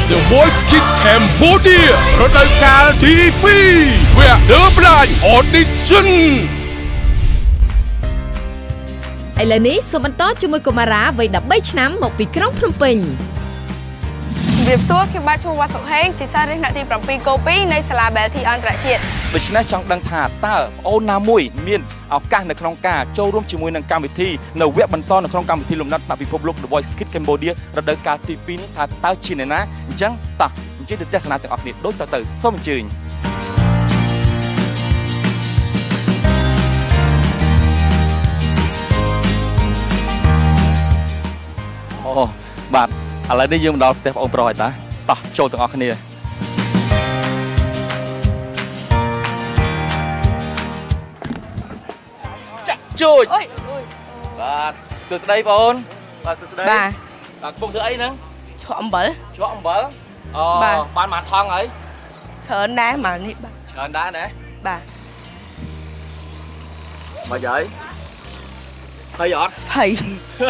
The Voice Kids Cambodia រដូវកាលទី2 Where the Blind Audition ឥឡូវនេះសូមបន្តជាមួយកុមារាវ័យ13ឆ្នាំមកពីក្រុងភ្នំពេញជំរាបសួរខ្ញុំបាទឈ្មោះវ៉ាសុខហេងជាសិស្សរៀនថ្នាក់ទី7កូ2នៃសាលា Belty អន្តរជាតិដូច្នេះចង់ដឹងថាតើបងអូនណាមួយមានឱកាសនៅក្នុងការចូលរួមជាមួយនឹងកម្មវិធីនៅវគ្គបន្តនៅក្នុងកម្មវិធីលំដាប់ពិភពលោក The Voice Kids Cambodia រដូវកាលទី2នេះថាតើជាអ្នកណាអញ្ចឹងតោះអញ្ជើញទៅទស្សនាទាំងអស់គ្នាដូចទៅសូមអញ្ជើញអូបាទឥឡូវនេះយើងមកដល់ផ្ទះបងអូនប្រុសហើយតាតោះចូលទាំងអស់គ្នាចាក់ជួយបាទសួស្តីបងអូនបាទសួស្តីបាទកំពុងធ្វើអីហ្នឹងឆក់អំបិលអូបានមកថងហើយច្រើនដែរមកនេះបាទច្រើនដែរណាបាទមកយាយភ័យអត់ភ័យ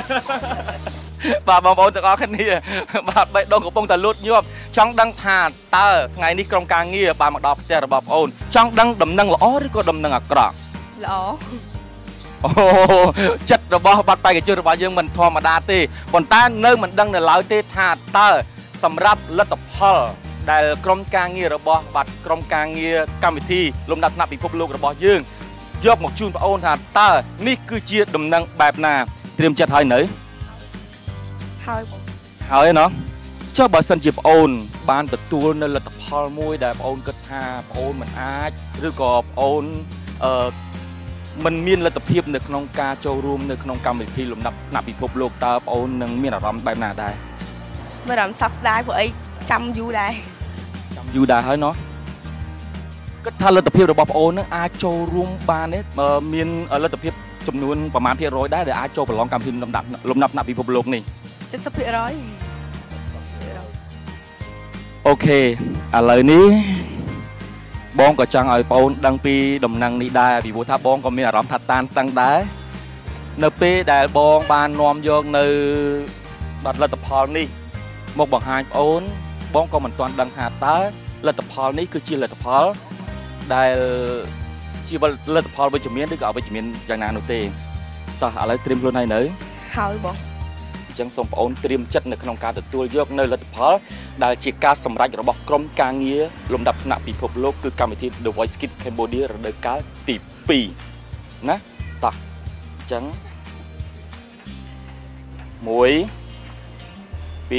បាទបងប្អូនទាំងអស់គ្នាបាទបេះដូងកំពុងតែលូតញាប់ចង់ដឹងថាតើថ្ងៃនេះក្រុមការងារបានមកដល់ផ្ទះរបស់បងអូនចង់ដឹងដំណឹងល្អឬក៏ដំណឹងអាក្រក់ល្អអូចិត្តរបស់បាត់បេក្ខជនរបស់យើងមិនធម្មតាទេប៉ុន្តែនៅមិនដឹងនៅឡើយទេថាតើសម្រាប់លទ្ធផលដែលក្រុមការងាររបស់បាទក្រុមការងារកម្មវិធីលំដាប់ថ្នាក់ពិភពលោករបស់យើងយកមកជូនបងអូនថាតើនេះគឺជាដំណឹងបែបណាត្រៀមចិត្តហើយនៅហើយណោះចុះបើសិនជាបងអូនបានទទួលនៅលទ្ធផលមួយដែលបងអូនគិតថាបងអូនមិនអាចឬក៏បងអូនមិនមានលទ្ធភាពនៅក្នុងការចូលរួមនៅក្នុងកម្មវិធីលំដាប់ថ្នាក់ពិភពលោកតើបងអូននឹងមានអារម្មណ៍បែបណាដែរមានអារម្មណ៍សោកស្ដាយព្រោះអីចាំយូរដែរហើយណោះគិតថាលទ្ធភាពរបស់បងអូននឹងអាចចូលរួមបានទេមានលទ្ធភាពចំនួនប្រមាណភាគរយដែរដែលអាចចូលប្រឡងកម្មវិធីលំដាប់ថ្នាក់ពិភពលោកនេះ 70% អូខេឥឡូវនេះបងក៏ចង់ឲ្យបងអូនដឹងពីដំណឹងនេះដែរពីព្រោះថាបងក៏មានអារម្មណ៍ថាតានតឹងដែរនៅពេលដែលបងបាននាំយកនៅបាត់លទ្ធផលនេះមកបង្ហាញបងអូនបងក៏មិនទាន់ដឹងថាតើលទ្ធផលនេះគឺជាលទ្ធផលដែលជាលទ្ធផលវិជ្ជមានឬក៏អវិជ្ជមានយ៉ាងណានោះទេតោះឥឡូវត្រៀមខ្លួនហើយនៅហើយបងអញ្ចឹងសូមបងអូនត្រៀមចិត្តនៅក្នុងការទទួលយកនៅលទ្ធផលដែលជាការសម្រេចរបស់ក្រុមការងារលំដាប់ថ្នាក់ពិភពលោកគឺកម្មវិធី The Voice Kids Cambodia រដូវកាលទី2ណាតោះអញ្ចឹង1 2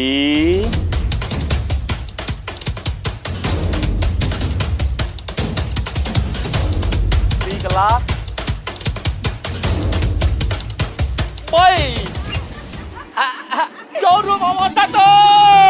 កន្លះ3ចូលរួមអមតាតូ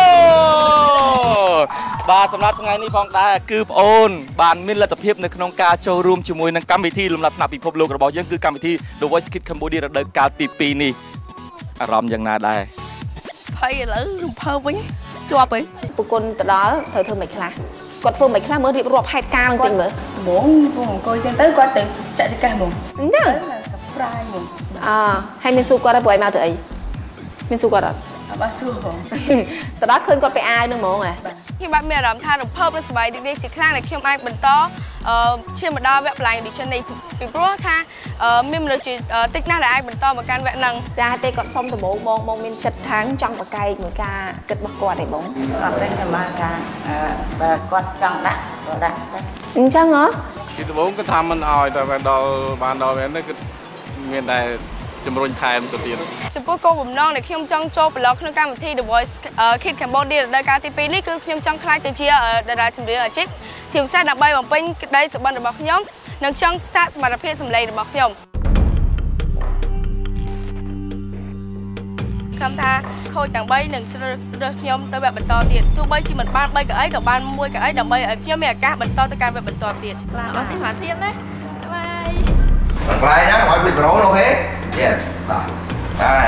បាទសម្រាប់ថ្ងៃនេះផងដែរគឺបងអូនបានមានលទ្ធភាពនៅក្នុងការចូលរួមជាមួយនឹងកម្មវិធីលំដាប់ថ្នាក់ពិភពលោករបស់យើងគឺកម្មវិធី The Voice Kids Cambodia រដូវកាលទី2នេះអារម្មណ៍យ៉ាងណាដែរភ័យឥឡូវរំភើបវិញជាប់ហីប្រគុណទៅដល់ត្រូវធ្វើមិនខ្លះគាត់ធ្វើមិនខ្លះមើលរៀបរាប់ហេតុការណ៍ហ្នឹងតិចមើលបងអង្គុយចឹងទៅគាត់ទៅចាក់ចកាសហ្មងអញ្ចឹង surprise ហ្មងហើយមានសួរគាត់ឲ្យព្រោះឲ្យមកទៅអីមានសួរគាត់អត់បាទសួរហ្មងទៅដល់ឃើញគាត់ไปអាវនឹងហ្មងខ្ញុំបាទមានអារម្មណ៍ថារំភើបនិងសប្បាយរីករាយជាខ្លាំងដែលខ្ញុំអាចបន្តឈានមកដល់វគ្គ Blind Audition នេះពីព្រោះថាមានមនុស្សជាតិចណាស់ដែលអាចបន្តមកកាន់វគ្គហ្នឹងចាឲ្យពេលគាត់សុំដំបូងបងមានចិត្តថាងចង់បកែកមួយការគិតរបស់គាត់ឯងបងអត់ទេខ្ញុំមកថាបើគាត់ចង់ដាក់ក៏ដាក់តែអញ្ចឹងហ៎ពីដំបូងគាត់ថាមិនអោយតែបានដល់វានេះគឺមានតែជំរុញថែមទៅទៀតចំពោះគោលបំណងដែលខ្ញុំចង់ចូលប្រឡងក្នុងកម្មវិធី The Voice Kids Cambodia រដូវកាលទី2នេះគឺខ្ញុំចង់ក្លាយទៅជាតារាចម្រៀងអាជីពជាពិសេសដើម្បីបំពេញក្តីសុបិនរបស់ខ្ញុំនិងចង់សាកសមត្ថភាពសម្លេងរបស់ខ្ញុំខ្ញុំថាខូចទាំង3នឹងជ្រើសរើសខ្ញុំទៅវគ្គបន្តទៀតទោះបីជាមិនបាន3កៅអីក៏បាន1កៅអីដើម្បីឲ្យខ្ញុំមានឱកាសបន្តទៅកាន់វគ្គបន្តទៀតបាទអរគុណបាទធៀបណាបាយណាឲ្យពីប្រូអូខេ Yes បាយ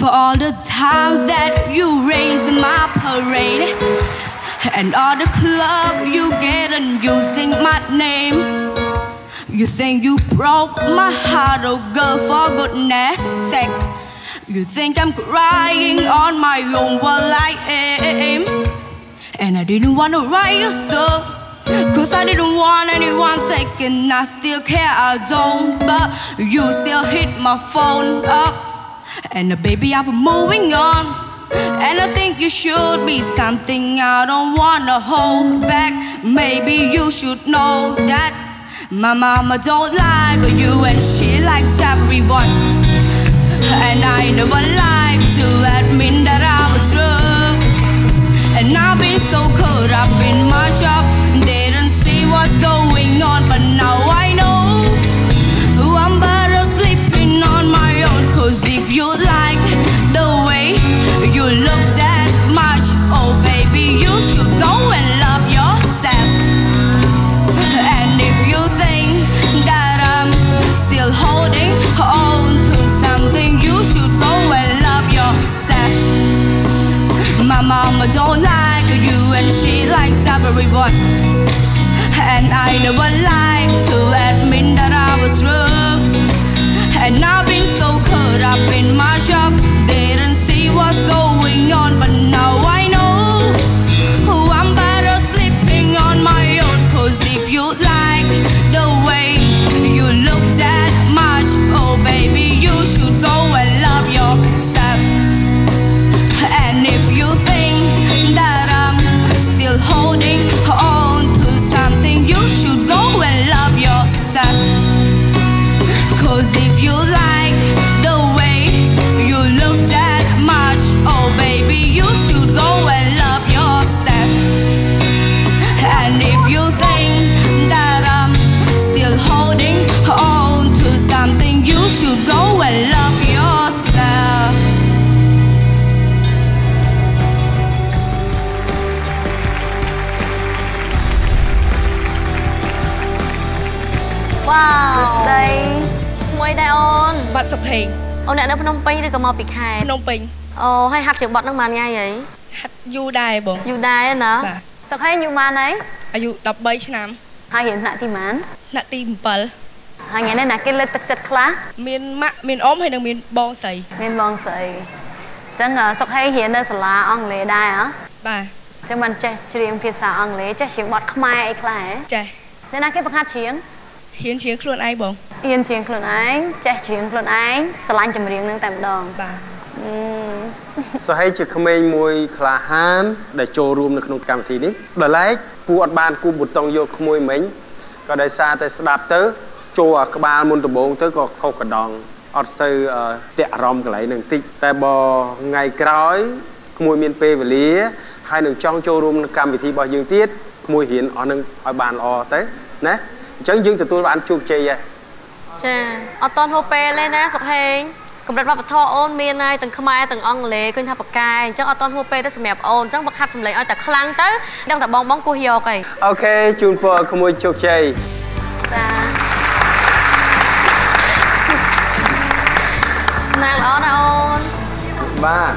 For all the times that you raise my parade, and all the club you get and using my name. You think you broke my heart, oh girl, for goodness sake. You think I'm crying on my own, well I am. And I didn't want to write you so, cause I didn't want anyone thinking I still care, I don't. But you still hit my phone up, and baby I'm moving on. And I think you should be something I don't wanna hold back. Maybe you should know that my mama don't like you and she likes everyone. And I never like to admit that I was wrong. And I've been so caught up in my job, didn't see what's going on. But now I know I'm better sleeping on my own. Cause if you like the way you look that much, oh baby, you should go and love yourself. And if you think that I'm still holding on to something, you should go and love yourself. My mama don't like you and she likes everyone. And I never like to admit that I was wrong. And I've been so caught up in my job, didn't see what's going on. But now I know I'm better sleeping on my own. Cause if you like the way you look that much, oh baby, you should go and love yourself. And if you think that I'm still holding on to something, you should go and love yourself. Cause if you like the way you look that much, oh baby, you should go and love yourself. And if you think that I'm still holding on to something, you should go and love yourself. Wow. Day. Môi đây ôn. Bạn Sọc Hèn. Ôn này nó Phnom Penh đi, có màu bị khai. Phnom Penh. Ồ, hay hạt chữ bọt nó màn ngay vậy? Hạt du đài bông. Du đài á nè. Sọc Hèn du màn ấy? Ayu 13 ឆ្នាំហើយhiện tại thì màn? ថ្នាក់ទី 7 ហើយថ្ងៃនេះណាគេលើកទឹកចិត្តខ្លះមានម៉ាក់មានអ៊ំហើយនឹងមានបងស្រីមានបងស្រីអញ្ចឹងសុកហេរៀននៅសាលាអង់គ្លេសដែរហ៎បាទអញ្ចឹងបានចេះច្រៀងភាសាអង់គ្លេសចេះច្រៀងបទខ្មែរអីខ្លះហ៎ចេះអ្នកណាគេបង្ហាត់ច្រៀងហ៊ានច្រៀងខ្លួនឯងបងហ៊ានច្រៀងខ្លួនឯងចេះច្រៀងខ្លួនឯងស្រឡាញ់ចម្រៀងនឹងតែម្ដងបាទសុហេជាក្មេងមួយក្លាហានដែលចូលរួមនៅក្នុងកម្មវិធីនេះដល់ឡែកពូអត់បានគូប៊ូតុងយកក្មួយមិញក៏ដោយសារតែស្ដាប់ទៅចូលអាក្បាលមុនដំបូងទៅក៏ខុសកណ្ដងអត់សូវតាក់អារម្មណ៍កន្លែងនឹងតិចតែបើថ្ងៃក្រោយក្មួយមានពេលវេលាហើយនឹងចង់ចូលរួមក្នុងកម្មវិធីរបស់យើងទៀតក្មួយរៀនអស់នឹងឲ្យបានល្អទៅណាអញ្ចឹងយើងទទួលបានជោគជ័យហើយចាអត់តន់ហូបពេលទេណាសុកហេងកម្រិតវប្បធម៌អូនមានហើយទាំងខ្មែរទាំងអង់គ្លេសឃើញថាបកកាយអញ្ចឹងអត់តន់ហួសពេលទៅសម្រាប់អូនអញ្ចឹងវឹកហាត់សម្លេងឲ្យតែខ្លាំងទៅដឹងតែបងគោះយកហីអូខេជូនពរក្មួយជោគជ័យចាស្នាមល្អណាស់អូនបាទ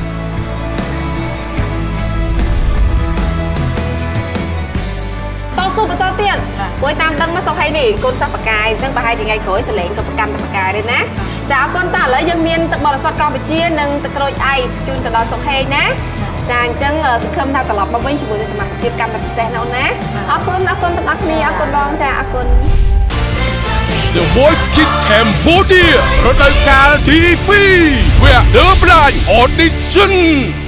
តស៊ូបន្តទៀតព្រោះតាមដឹងមកសុខហើយនេះកូនសិស្សបកាយអញ្ចឹងប្រហែលជាថ្ងៃក្រោយសលេងក៏ប្រកាន់តែបកាយដែរណាចាអរគុណតើឥឡូវយើងមានទឹកបរិសុទ្ធកម្ពុជានិងទឹកក្រូចអៃជូនទៅដល់សុខហេងណាចាអញ្ចឹងសង្ឃឹមថាត្រឡប់មកវិញជាមួយនឹងសមត្ថភាពកម្មវិធីពិសេសណាអូនណាអរគុណទាំងអស់គ្នាអរគុណបងចាអរគុណ The Voice Kids Cambodia រដូវកាលទី 2 Where the Blind Audition